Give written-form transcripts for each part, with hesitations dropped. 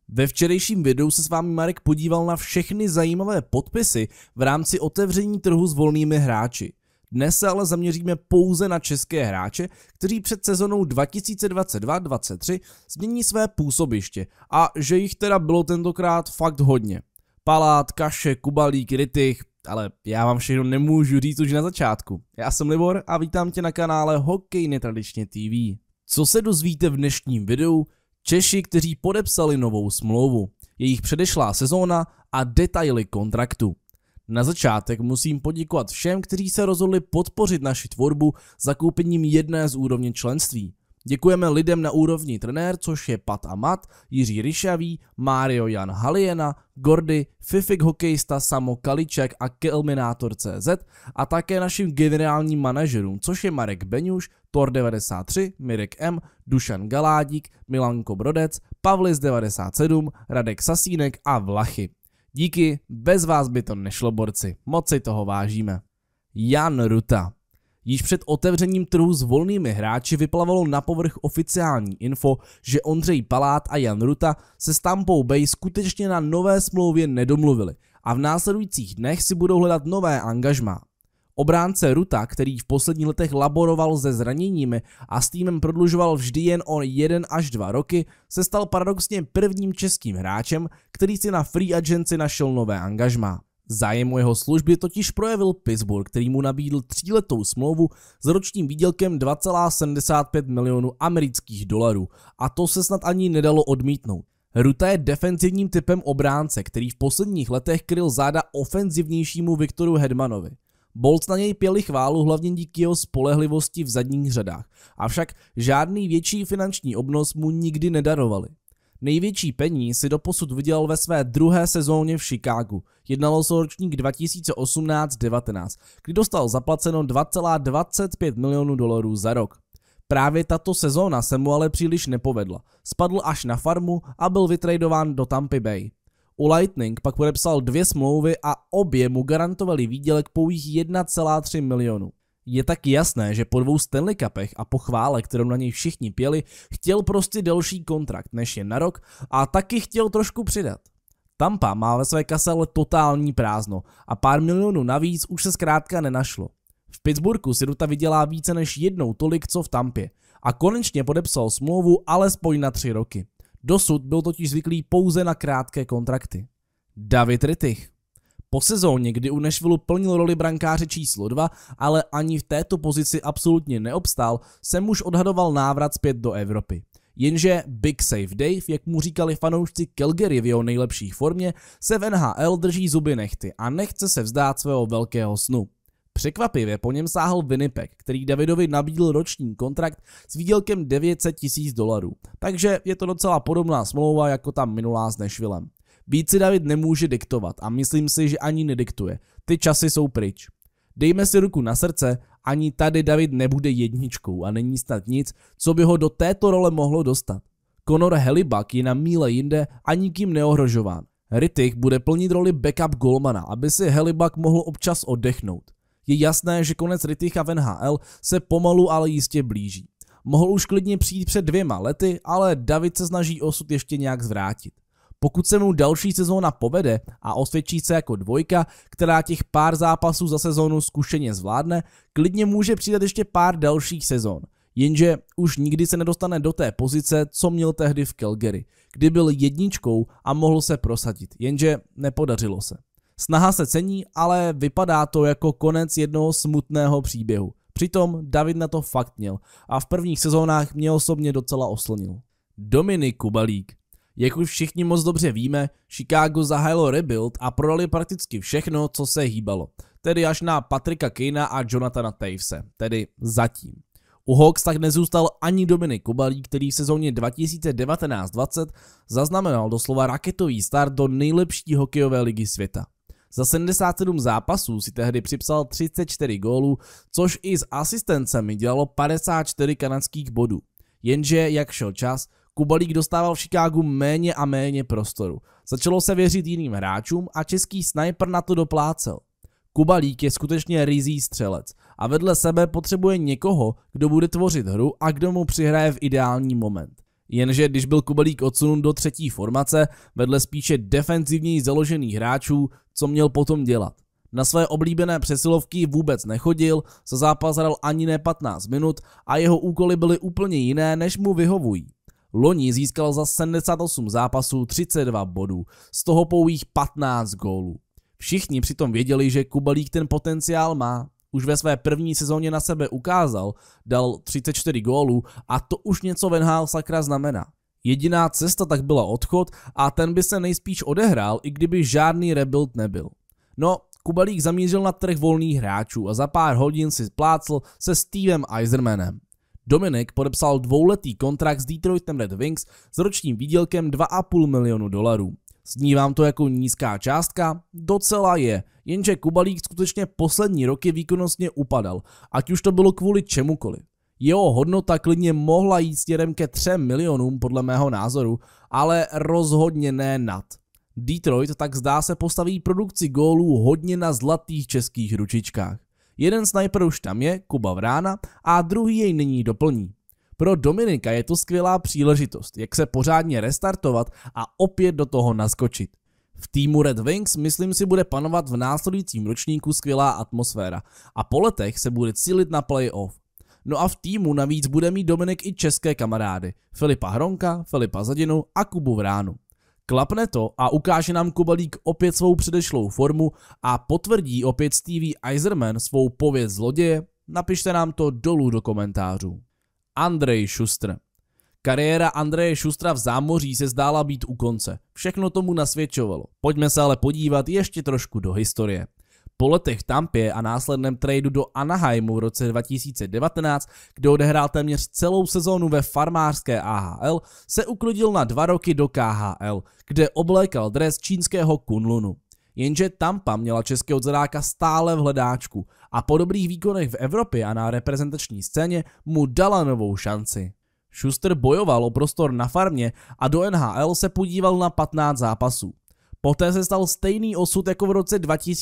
Ve včerejším videu se s vámi Marek podíval na všechny zajímavé podpisy v rámci otevření trhu s volnými hráči. Dnes se ale zaměříme pouze na české hráče, kteří před sezonou 2022-23 změní své působiště a že jich teda bylo tentokrát fakt hodně. Palát, Kaše, Kubalík, Rytich, ale já vám všechno nemůžu říct už na začátku. Já jsem Libor a vítám tě na kanále Hokej netradičně TV. Co se dozvíte v dnešním videu? Češi, kteří podepsali novou smlouvu, jejich předešlá sezóna a detaily kontraktu. Na začátek musím poděkovat všem, kteří se rozhodli podpořit naši tvorbu zakoupením jedné z úrovně členství. Děkujeme lidem na úrovni trenér, což je Pat a Mat, Jiří Ryšavý, Mário Jan Haliena, Gordy, Fifik hokejista Samo Kaliček a Kelminator.cz a také našim generálním manažerům, což je Marek Beňuš, Tor93, Mirek M, Dušan Galádík, Milanko Brodec, Pavlis 97, Radek Sasínek a Vlachy. Díky, bez vás by to nešlo, borci, moc si toho vážíme. Jan Ruta. Již před otevřením trhu s volnými hráči vyplavalo na povrch oficiální info, že Ondřej Palát a Jan Ruta se s Tampou Bay skutečně na nové smlouvě nedomluvili a v následujících dnech si budou hledat nové angažmá. Obránce Ruta, který v posledních letech laboroval se zraněními a s týmem prodlužoval vždy jen o 1 až 2 roky, se stal paradoxně prvním českým hráčem, který si na free agency našel nové angažmá. Zájem o jeho služby totiž projevil Pittsburgh, který mu nabídl 3letou smlouvu s ročním výdělkem 2,75 milionů amerických dolarů a to se snad ani nedalo odmítnout. Ruta je defenzivním typem obránce, který v posledních letech kryl záda ofenzivnějšímu Viktoru Hedmanovi. Bolts na něj pěli chválu hlavně díky jeho spolehlivosti v zadních řadách, avšak žádný větší finanční obnos mu nikdy nedarovali. Největší peníz si doposud vydělal ve své druhé sezóně v Chicagu. Jednalo se o ročník 2018-19, kdy dostal zaplaceno 2,25 milionů dolarů za rok. Právě tato sezóna se mu ale příliš nepovedla. Spadl až na farmu a byl vytradován do Tampy Bay. U Lightning pak podepsal 2 smlouvy a obě mu garantovali výdělek pouhých 1,3 milionu. Je tak jasné, že po 2 Stanley Cupech a po chvále, kterou na něj všichni pěli, chtěl prostě delší kontrakt než jen na rok a taky chtěl trošku přidat. Tampa má ve své kase ale totální prázdno a pár milionů navíc už se zkrátka nenašlo. V Pittsburghu si Ruta vydělá více než jednou tolik, co v Tampě a konečně podepsal smlouvu alespoň na 3 roky. Dosud byl totiž zvyklý pouze na krátké kontrakty. David Rytich. Po sezóně, kdy u Nashvillu plnil roli brankáře číslo 2, ale ani v této pozici absolutně neobstál, se muž odhadoval návrat zpět do Evropy. Jenže Big Save Dave, jak mu říkali fanoušci Calgary v jeho nejlepší formě, se v NHL drží zuby nehty a nechce se vzdát svého velkého snu. Překvapivě po něm sáhl Winnipeg, který Davidovi nabídl roční kontrakt s výdělkem 900 000 dolarů, takže je to docela podobná smlouva jako ta minulá s Nashvillem. Víc si David nemůže diktovat a myslím si, že ani nediktuje. Ty časy jsou pryč. Dejme si ruku na srdce, ani tady David nebude jedničkou a není snad nic, co by ho do této role mohlo dostat. Connor Hellebuyck je na míle jinde a nikým neohrožován. Rytich bude plnit roli backup golmana, aby si Hellebuyck mohl občas oddechnout. Je jasné, že konec Ryticha v NHL se pomalu, ale jistě blíží. Mohl už klidně přijít před 2 lety, ale David se snaží osud ještě nějak zvrátit. Pokud se mu další sezóna povede a osvědčí se jako dvojka, která těch pár zápasů za sezónu zkušeně zvládne, klidně může přidat ještě pár dalších sezón. Jenže už nikdy se nedostane do té pozice, co měl tehdy v Calgary, kdy byl jedničkou a mohl se prosadit, jenže nepodařilo se. Snaha se cení, ale vypadá to jako konec jednoho smutného příběhu. Přitom David na to fakt měl a v prvních sezónách mě osobně docela oslnil. Dominik Kubalík. Jak už všichni moc dobře víme, Chicago zahájilo rebuild a prodali prakticky všechno, co se hýbalo. Tedy až na Patricka Kanea a Jonathana Tavese, tedy zatím. U Hawks tak nezůstal ani Dominik Kubalík, který v sezóně 2019-20 zaznamenal doslova raketový start do nejlepší hokejové ligy světa. Za 77 zápasů si tehdy připsal 34 gólů, což i s asistencemi dělalo 54 kanadských bodů. Jenže, jak šel čas, Kubalík dostával v Chicagu méně a méně prostoru. Začalo se věřit jiným hráčům a český sniper na to doplácel. Kubalík je skutečně ryzí střelec a vedle sebe potřebuje někoho, kdo bude tvořit hru a kdo mu přihraje v ideální moment. Jenže když byl Kubelík odsunut do třetí formace, vedle spíše defenzivněji založených hráčů, co měl potom dělat? Na své oblíbené přesilovky vůbec nechodil, za zápas hrál ani ne 15 minut a jeho úkoly byly úplně jiné, než mu vyhovují. Loni získal za 78 zápasů 32 bodů, z toho pouhých 15 gólů. Všichni přitom věděli, že Kubelík ten potenciál má. Už ve své první sezóně na sebe ukázal, dal 34 gólů a to už něco v NHL sakra znamená. Jediná cesta tak byla odchod a ten by se nejspíš odehrál, i kdyby žádný rebuild nebyl. No, Kubelík zamířil na trh volných hráčů a za pár hodin si splácl se Stevem Yzermanem. Dominik podepsal dvouletý kontrakt s Detroitem Red Wings s ročním výdělkem $2,5 milionu. Zní vám to jako nízká částka? Docela je, jenže Kubelík skutečně poslední roky výkonnostně upadal, ať už to bylo kvůli čemukoliv. Jeho hodnota klidně mohla jít směrem ke 3 milionům podle mého názoru, ale rozhodně ne nad. Detroit tak zdá se postaví produkci gólů hodně na zlatých českých ručičkách. Jeden sniper už tam je, Kuba Vrána, a druhý jej nyní doplní. Pro Dominika je to skvělá příležitost, jak se pořádně restartovat a opět do toho naskočit. V týmu Red Wings myslím si bude panovat v následujícím ročníku skvělá atmosféra a po letech se bude cílit na playoff. No a v týmu navíc bude mít Dominik i české kamarády, Filipa Hronka, Filipa Zadinu a Kubu Vránu. Klapne to a ukáže nám Kubelík opět svou předešlou formu a potvrdí opět Stevie Yzerman svou pověst zloděje? Napište nám to dolů do komentářů. Andrej Šustr. Kariéra Andreje Šustra v zámoří se zdála být u konce. Všechno tomu nasvědčovalo. Pojďme se ale podívat ještě trošku do historie. Po letech v Tampě a následném tradu do Anaheimu v roce 2019, kde odehrál téměř celou sezónu ve farmářské AHL, se uklidil na 2 roky do KHL, kde oblékal dres čínského Kunlunu. Jenže Tampa měla českého zadáka stále v hledáčku a po dobrých výkonech v Evropě a na reprezentační scéně mu dala novou šanci. Šustr bojoval o prostor na farmě a do NHL se podíval na 15 zápasů. Poté se stal stejný osud jako v roce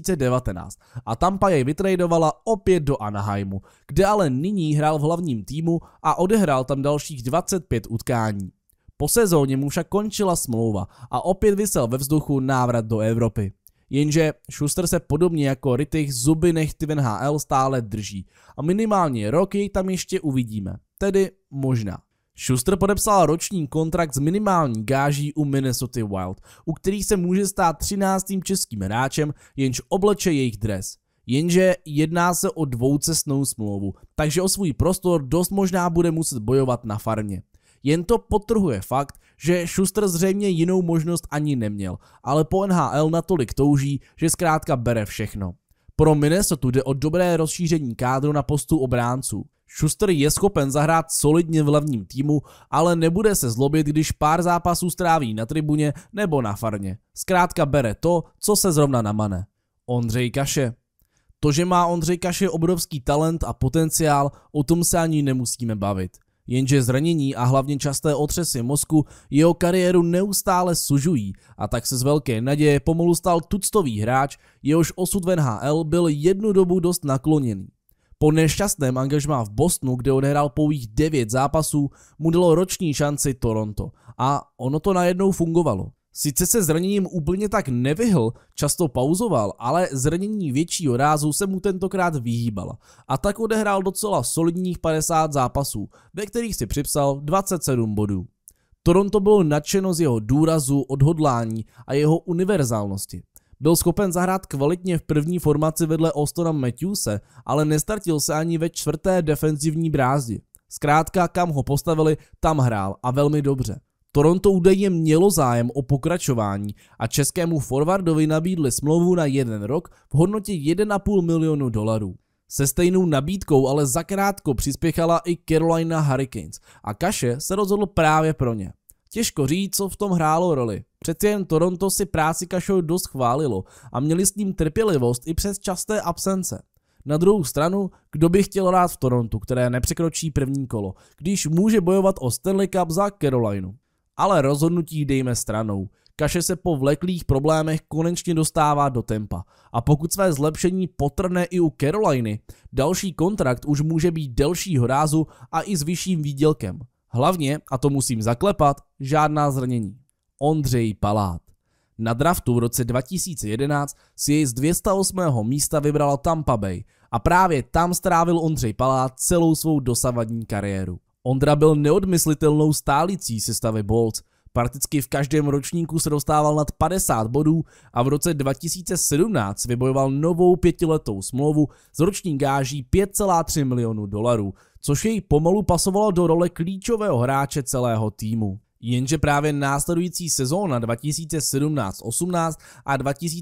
2019 a Tampa jej vytradovala opět do Anaheimu, kde ale nyní hrál v hlavním týmu a odehrál tam dalších 25 utkání. Po sezóně mu však končila smlouva a opět visel ve vzduchu návrat do Evropy. Jenže Šustr se podobně jako Rittich zuby nehty v NHL stále drží a minimálně rok jej tam ještě uvidíme, tedy možná. Šustr podepsal roční kontrakt s minimální gáží u Minnesota Wild, u kterých se může stát 13. českým hráčem, jenž obleče jejich dres. Jenže jedná se o dvoucestnou smlouvu, takže o svůj prostor dost možná bude muset bojovat na farmě. Jen to podtrhuje fakt, že Šustr zřejmě jinou možnost ani neměl, ale po NHL natolik touží, že zkrátka bere všechno. Pro Minnesota jde o dobré rozšíření kádru na postu obránců. Šustr je schopen zahrát solidně v hlavním týmu, ale nebude se zlobit, když pár zápasů stráví na tribuně nebo na farmě. Zkrátka bere to, co se zrovna namane. Ondřej Kaše. To, že má Ondřej Kaše obrovský talent a potenciál, o tom se ani nemusíme bavit. Jenže zranění a hlavně časté otřesy mozku jeho kariéru neustále sužují a tak se z velké naděje pomalu stal tuctový hráč, jehož osud v NHL byl jednu dobu dost nakloněný. Po nešťastném angažmá v Bostonu, kde odehrál pouhých 9 zápasů, mu dalo roční šanci Toronto a ono to najednou fungovalo. Sice se zraněním úplně tak nevyhl, často pauzoval, ale zranění většího rázu se mu tentokrát vyhýbala a tak odehrál docela solidních 50 zápasů, ve kterých si připsal 27 bodů. Toronto bylo nadšeno z jeho důrazu, odhodlání a jeho univerzálnosti. Byl schopen zahrát kvalitně v první formaci vedle Austona Matthewse, ale nestartil se ani ve 4. defenzivní brázdi. Zkrátka, kam ho postavili, tam hrál a velmi dobře. Toronto údajně mělo zájem o pokračování a českému forwardovi nabídli smlouvu na 1 rok v hodnotě $1,5 milionu. Se stejnou nabídkou ale zakrátko přispěchala i Carolina Hurricanes a Kaše se rozhodl právě pro ně. Těžko říct, co v tom hrálo roli. Přeci jen Toronto si práci Kašou dost chválilo a měli s ním trpělivost i přes časté absence. Na druhou stranu, kdo by chtěl hrát v Torontu, které nepřekročí první kolo, když může bojovat o Stanley Cup za Carolinu. Ale rozhodnutí dejme stranou. Kaše se po vleklých problémech konečně dostává do tempa a pokud své zlepšení potrhne i u Caroliny, další kontrakt už může být delšího rázu a i s vyšším výdělkem. Hlavně, a to musím zaklepat, žádná zranění. Ondřej Palát. Na draftu v roce 2011 si jej z 208. místa vybrala Tampa Bay a právě tam strávil Ondřej Palát celou svou dosavadní kariéru. Ondra byl neodmyslitelnou stálicí sestavy Bolts. Prakticky v každém ročníku se dostával nad 50 bodů a v roce 2017 vybojoval novou 5letou smlouvu s roční gáží $5,3 milionu, což jej pomalu pasovalo do role klíčového hráče celého týmu. Jenže právě následující sezóna 2017-18 a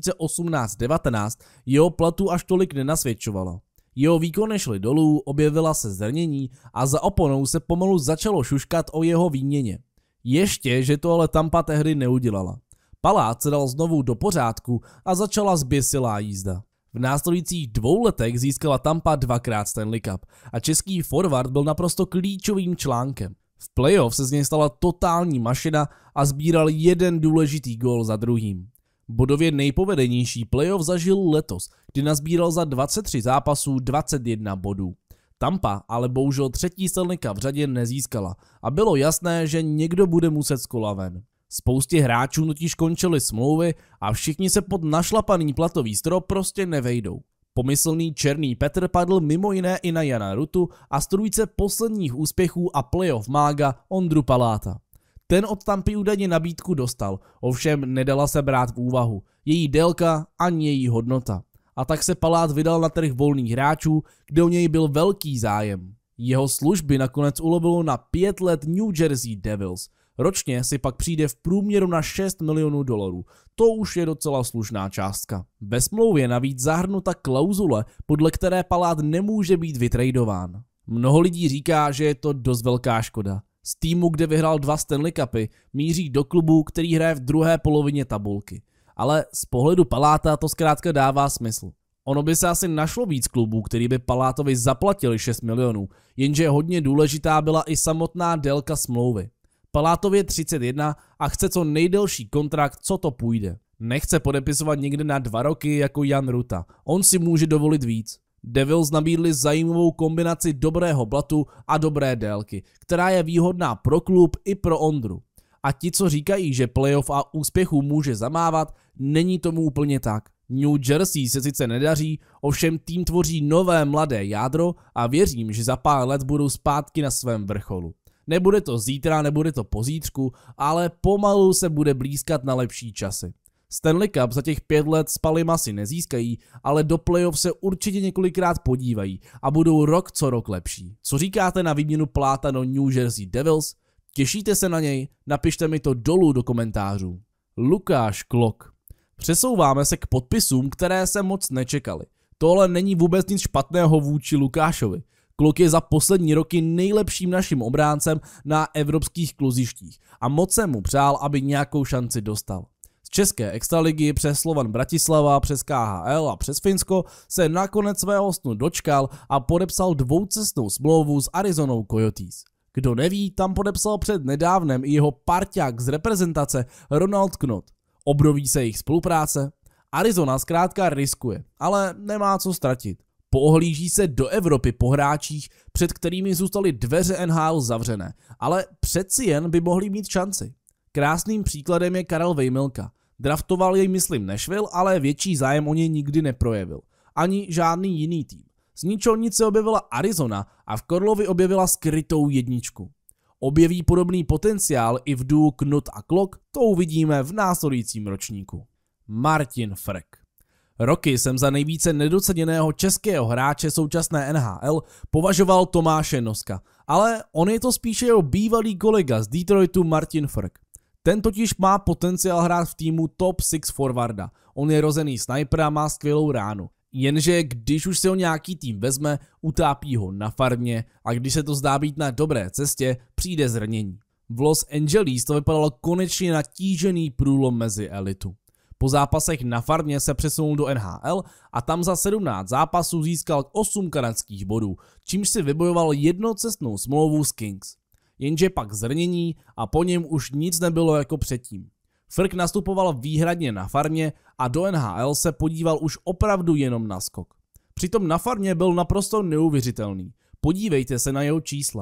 2018-19 jeho platu až tolik nenasvědčovala. Jeho výkony šly dolů, objevila se zranění a za oponou se pomalu začalo šuškat o jeho výměně. Ještě, že to ale Tampa tehdy neudělala. Palát se dal znovu do pořádku a začala zběsilá jízda. V následujících 2 letech získala Tampa 2krát Stanley Cup a český forward byl naprosto klíčovým článkem. V playoff se z něj stala totální mašina a sbíral jeden důležitý gól za druhým. Bodově nejpovedenější playoff zažil letos, kdy nazbíral za 23 zápasů 21 bodů. Tampa ale bohužel 3. Stanley Cup v řadě nezískala a bylo jasné, že někdo bude muset z kola ven. Spoustě hráčů totiž končily smlouvy a všichni se pod našlapaný platový strop prostě nevejdou. Pomyslný černý Petr padl mimo jiné i na Jana Rutu a strůjce posledních úspěchů a playoff mága Ondru Paláta. Ten od Tampy údajně nabídku dostal, ovšem nedala se brát v úvahu její délka ani její hodnota. A tak se Palát vydal na trh volných hráčů, kde o něj byl velký zájem. Jeho služby nakonec ulovilo na 5 let New Jersey Devils. Ročně si pak přijde v průměru na $6 milionů. To už je docela slušná částka. Ve smlouvě je navíc zahrnuta klauzule, podle které Palát nemůže být vytradován. Mnoho lidí říká, že je to dost velká škoda. Z týmu, kde vyhrál 2 Stanley Cupy, míří do klubu, který hraje v druhé polovině tabulky. Ale z pohledu Paláta to zkrátka dává smysl. Ono by se asi našlo víc klubů, který by Palátovi zaplatili 6 milionů, jenže hodně důležitá byla i samotná délka smlouvy. Palátovi je 31 a chce co nejdelší kontrakt, co to půjde. Nechce podepisovat někde na 2 roky jako Jan Ruta, on si může dovolit víc. Devils nabídli zajímavou kombinaci dobrého blatu a dobré délky, která je výhodná pro klub i pro Ondru. A ti, co říkají, že playoff a úspěchů může zamávat, není tomu úplně tak. New Jersey se sice nedaří, ovšem tým tvoří nové mladé jádro a věřím, že za pár let budou zpátky na svém vrcholu. Nebude to zítra, nebude to pozítřku, ale pomalu se bude blízkat na lepší časy. Stanley Cup za těch 5 let s Palim asi nezískají, ale do playoff se určitě několikrát podívají a budou rok co rok lepší. Co říkáte na výměnu Paláta do New Jersey Devils? Těšíte se na něj? Napište mi to dolů do komentářů. Lukáš Klok. Přesouváme se k podpisům, které se moc nečekaly. Tohle není vůbec nic špatného vůči Lukášovi. Klok je za poslední roky nejlepším naším obráncem na evropských kluzištích a moc jsem mu přál, aby nějakou šanci dostal. Z české extraligy přes Slovan Bratislava, přes KHL a přes Finsko se nakonec svého snu dočkal a podepsal 2cestnou smlouvu s Arizonou Coyotes. Kdo neví, tam podepsal před nedávnem i jeho parťák z reprezentace Ronald Knott. Obnoví se jejich spolupráce? Arizona zkrátka riskuje, ale nemá co ztratit. Poohlíží se do Evropy po hráčích, před kterými zůstaly dveře NHL zavřené, ale přeci jen by mohli mít šanci. Krásným příkladem je Karel Vejmelka. Draftoval jej myslím Nashville, ale větší zájem o něj nikdy neprojevil. Ani žádný jiný tým. Z ničeho nic se objevila Arizona a v Korlovi objevila skrytou jedničku. Objeví podobný potenciál i v duo Knott a Klok, to uvidíme v následujícím ročníku. Martin Frk. Roky jsem za nejvíce nedoceněného českého hráče současné NHL považoval Tomáše Noska, ale on je to spíše jeho bývalý kolega z Detroitu Martin Frk. Ten totiž má potenciál hrát v týmu top 6 forwarda, on je rozený sniper a má skvělou ránu. Jenže když už se ho nějaký tým vezme, utápí ho na farmě a když se to zdá být na dobré cestě, přijde zranění. V Los Angeles to vypadalo konečně na tížený průlom mezi elitu. Po zápasech na farmě se přesunul do NHL a tam za 17 zápasů získal 8 kanadských bodů, čímž si vybojoval jednocestnou smlouvu s Kings. Jenže pak zranění a po něm už nic nebylo jako předtím. Frk nastupoval výhradně na farmě a do NHL se podíval už opravdu jenom na skok. Přitom na farmě byl naprosto neuvěřitelný. Podívejte se na jeho čísla.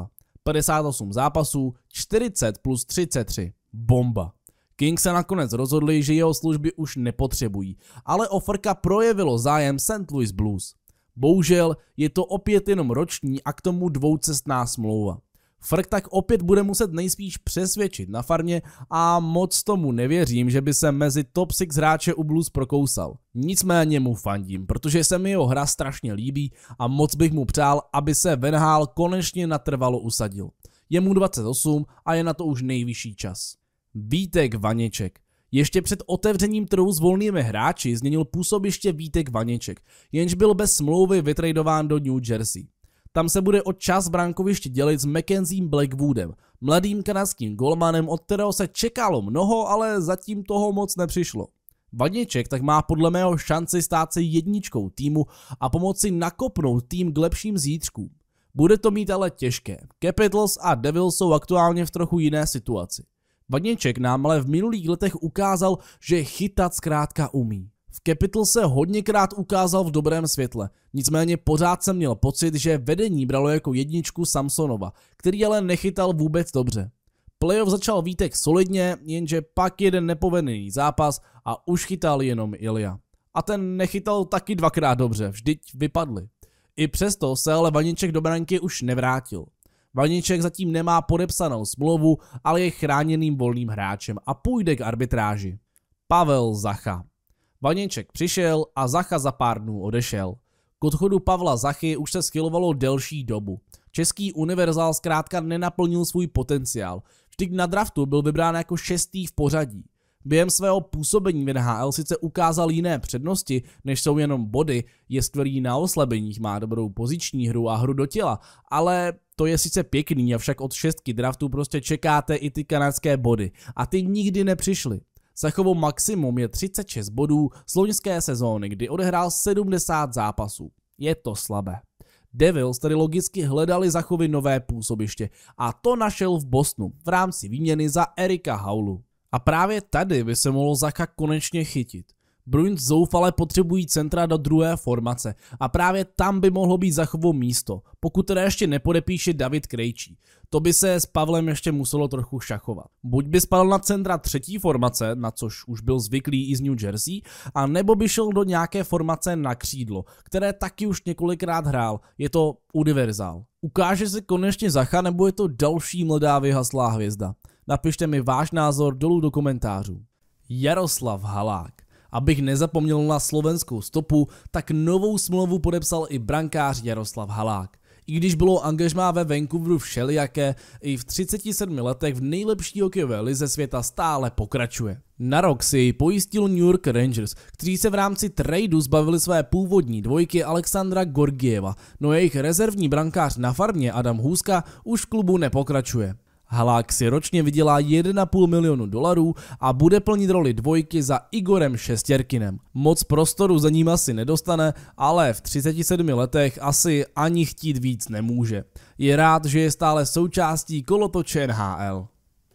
58 zápasů, 40 plus 33. Bomba. Kings se nakonec rozhodli, že jeho služby už nepotřebují, ale o Frka projevilo zájem St. Louis Blues. Bohužel je to opět jenom roční a k tomu dvoucestná smlouva. Frk tak opět bude muset nejspíš přesvědčit na farmě a moc tomu nevěřím, že by se mezi top 6 hráče u Blues prokousal. Nicméně mu fandím, protože se mi jeho hra strašně líbí a moc bych mu přál, aby se v NHL konečně natrvalo usadil. Je mu 28 a je na to už nejvyšší čas. Vítek Vaněček. Ještě před otevřením trhu s volnými hráči změnil působiště Vítek Vaněček, jenž byl bez smlouvy vytradován do New Jersey. Tam se bude o čas brankoviště dělit s Mackenziem Blackwoodem, mladým kanadským golmanem, od kterého se čekalo mnoho, ale zatím toho moc nepřišlo. Vaněček tak má podle mého šanci stát se jedničkou týmu a pomoci nakopnout tým k lepším zítřkům. Bude to mít ale těžké. Capitals a Devils jsou aktuálně v trochu jiné situaci. Vaněček nám ale v minulých letech ukázal, že chytat zkrátka umí. V Capitals se hodněkrát ukázal v dobrém světle, nicméně pořád jsem měl pocit, že vedení bralo jako jedničku Samsonova, který ale nechytal vůbec dobře. Playoff začal Vítek solidně, jenže pak jeden nepovedený zápas a už chytal jenom Ilja. A ten nechytal taky dvakrát dobře, vždyť vypadli. I přesto se ale Vaněček do branky už nevrátil. Vaněček zatím nemá podepsanou smlouvu, ale je chráněným volným hráčem a půjde k arbitráži. Pavel Zacha. Vaněček přišel a Zacha za pár dnů odešel. K odchodu Pavla Zachy už se schylovalo delší dobu. Český univerzál zkrátka nenaplnil svůj potenciál. Vždyť na draftu byl vybrán jako 6. v pořadí. Během svého působení v NHL sice ukázal jiné přednosti, než jsou jenom body, je skvělý na oslabeních, má dobrou poziční hru a hru do těla, ale to je sice pěkný, avšak od 6 draftu prostě čekáte i ty kanadské body a ty nikdy nepřišly. Zachovo maximum je 36 bodů z loňské sezóny, kdy odehrál 70 zápasů. Je to slabé. Devils tedy logicky hledali Zachovi nové působiště a to našel v Bostonu v rámci výměny za Erika Haulu. A právě tady by se mohlo Zacha konečně chytit. Bruins zoufale potřebují centra do druhé formace a právě tam by mohlo být Zachovo místo, pokud teda ještě nepodepíše David Krejčí. To by se s Pavlem ještě muselo trochu šachovat. Buď by spadl na centra třetí formace, na což už byl zvyklý i z New Jersey, a nebo by šel do nějaké formace na křídlo, které taky už několikrát hrál. Je to univerzál. Ukáže se konečně Zacha, nebo je to další mladá vyhaslá hvězda? Napište mi váš názor dolů do komentářů. Jaroslav Halák. Abych nezapomněl na slovenskou stopu, tak novou smlouvu podepsal i brankář Jaroslav Halák. I když bylo angažmá ve Vancouveru všelijaké, i v 37 letech v nejlepší hokejové lize světa stále pokračuje. Na rok si jej pojistil New York Rangers, kteří se v rámci tradu zbavili své původní dvojky Alexandra Gorgieva, no jejich rezervní brankář na farmě Adam Houska už v klubu nepokračuje. Halák si ročně vydělá $1,5 milionu a bude plnit roli dvojky za Igorem Šestěrkinem. Moc prostoru za ním asi nedostane, ale v 37 letech asi ani chtít víc nemůže. Je rád, že je stále součástí kolotoče NHL.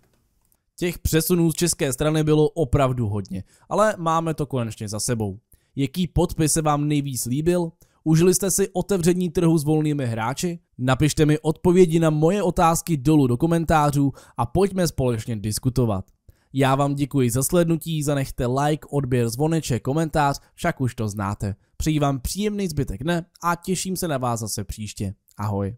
Těch přesunů z české strany bylo opravdu hodně, ale máme to konečně za sebou. Jaký podpis se vám nejvíc líbil? Užili jste si otevření trhu s volnými hráči? Napište mi odpovědi na moje otázky dolů do komentářů a pojďme společně diskutovat. Já vám děkuji za slednutí, zanechte like, odběr, zvoneček, komentář, však už to znáte. Přeji vám příjemný zbytek dne a těším se na vás zase příště. Ahoj.